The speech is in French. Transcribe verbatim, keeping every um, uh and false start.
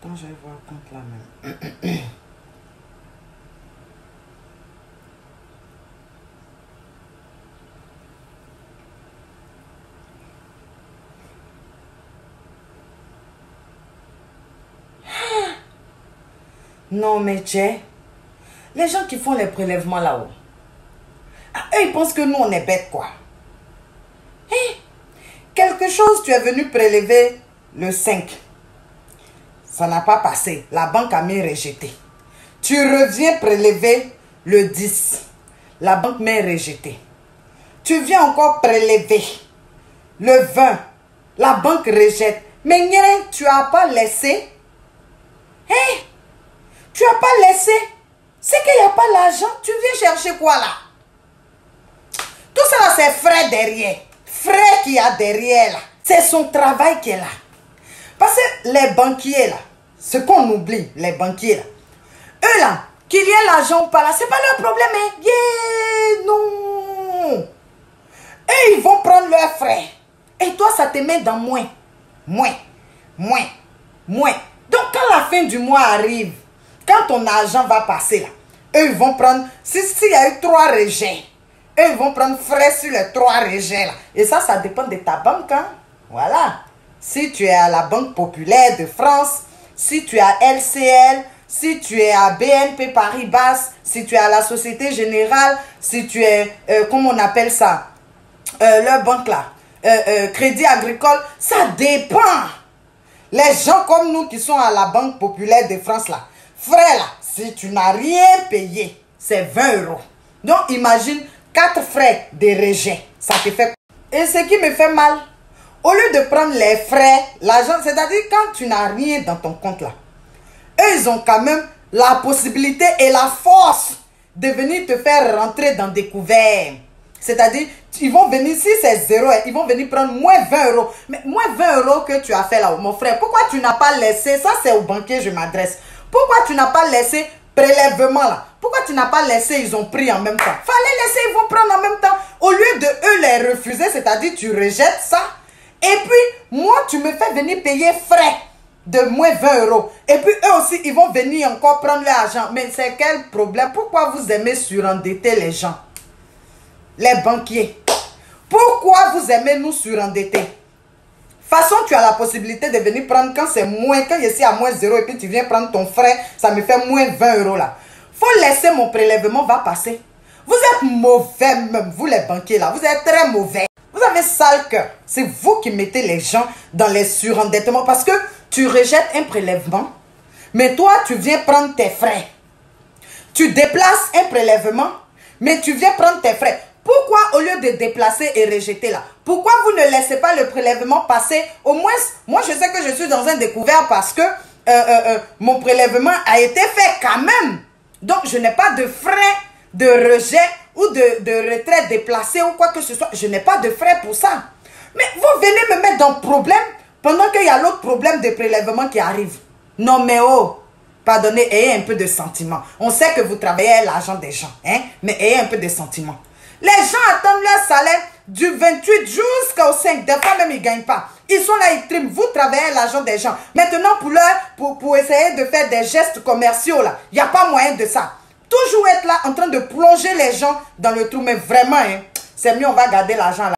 Attends, je vais voir le compte là même. Non, mais Jay, les gens qui font les prélèvements là-haut, ah, eux, ils pensent que nous, on est bêtes, quoi. Hein? Quelque chose, tu es venu prélever le cinq. Ça n'a pas passé. La banque a mis rejeté. Tu reviens prélever le dix. La banque met rejeté. Tu viens encore prélever le vingt. La banque rejette. Mais Nyeren, tu n'as pas laissé. Hein? Tu n'as pas laissé. C'est qu'il n'y a pas l'argent. Tu viens chercher quoi là? Tout ça là, c'est Frère derrière. Frère qui a derrière là. C'est son travail qui est là. Parce que les banquiers là, ce qu'on oublie, les banquiers là, eux là, qu'il y ait l'argent ou pas là, c'est pas leur problème. Hein? Yeah, non. Eux, ils vont prendre leurs frais. Et toi, ça te met dans moins. Moins. Moins. Moins. Donc, quand la fin du mois arrive, quand ton argent va passer là, eux, ils vont prendre, s'il si y a eu trois rejets, eux, ils vont prendre frais sur les trois rejets là. Et ça, ça dépend de ta banque. Hein? Voilà. Si tu es à la Banque Populaire de France, si tu es à L C L, si tu es à B N P Paribas, si tu es à la Société Générale, si tu es, euh, comment on appelle ça, euh, leur banque là, euh, euh, Crédit Agricole, ça dépend. Les gens comme nous qui sont à la Banque Populaire de France là, frère là, si tu n'as rien payé, c'est vingt euros. Donc imagine quatre frais de rejet, ça te fait. Et ce qui me fait mal, au lieu de prendre les frais, l'argent, c'est-à-dire quand tu n'as rien dans ton compte là, eux, ils ont quand même la possibilité et la force de venir te faire rentrer dans des couverts. C'est-à-dire, ils vont venir, si c'est zéro, ils vont venir prendre moins vingt euros. Mais moins vingt euros que tu as fait là, mon frère, pourquoi tu n'as pas laissé, ça c'est au banquier, je m'adresse. Pourquoi tu n'as pas laissé prélèvement là? Pourquoi tu n'as pas laissé, ils ont pris en même temps? Fallait laisser, ils vont prendre en même temps. Au lieu de eux les refuser, c'est-à-dire tu rejettes ça. Et puis, moi, tu me fais venir payer frais de moins vingt euros. Et puis, eux aussi, ils vont venir encore prendre l'argent. Mais c'est quel problème? Pourquoi vous aimez surendetter les gens? Les banquiers. Pourquoi vous aimez nous surendetter? De toute façon, tu as la possibilité de venir prendre quand c'est moins, quand je suis à moins zéro et puis tu viens prendre ton frais, ça me fait moins vingt euros là. Faut laisser mon prélèvement va passer. Vous êtes mauvais même, vous les banquiers là, vous êtes très mauvais. Vous avez sale cœur. C'est vous qui mettez les gens dans les surendettements parce que tu rejettes un prélèvement, mais toi, tu viens prendre tes frais. Tu déplaces un prélèvement, mais tu viens prendre tes frais. Pourquoi au lieu de déplacer et rejeter là, pourquoi vous ne laissez pas le prélèvement passer? Au moins, moi je sais que je suis dans un découvert parce que euh, euh, euh, mon prélèvement a été fait quand même. Donc je n'ai pas de frais de rejet ou de, de retrait déplacé ou quoi que ce soit. Je n'ai pas de frais pour ça. Mais vous venez me mettre dans le problème pendant qu'il y a l'autre problème de prélèvement qui arrive. Non mais oh, pardonnez, ayez un peu de sentiment. On sait que vous travaillez à l'argent des gens, hein, mais ayez un peu de sentiment. Les gens attendent leur salaire du vingt-huit jusqu'au cinq. Des fois même, ils ne gagnent pas. Ils sont là, ils triment. Vous travaillez à l'argent des gens. Maintenant, pour, leur, pour, pour essayer de faire des gestes commerciaux, là, il n'y a pas moyen de ça. Toujours être là en train de plonger les gens dans le trou. Mais vraiment, hein, c'est mieux, on va garder l'argent là.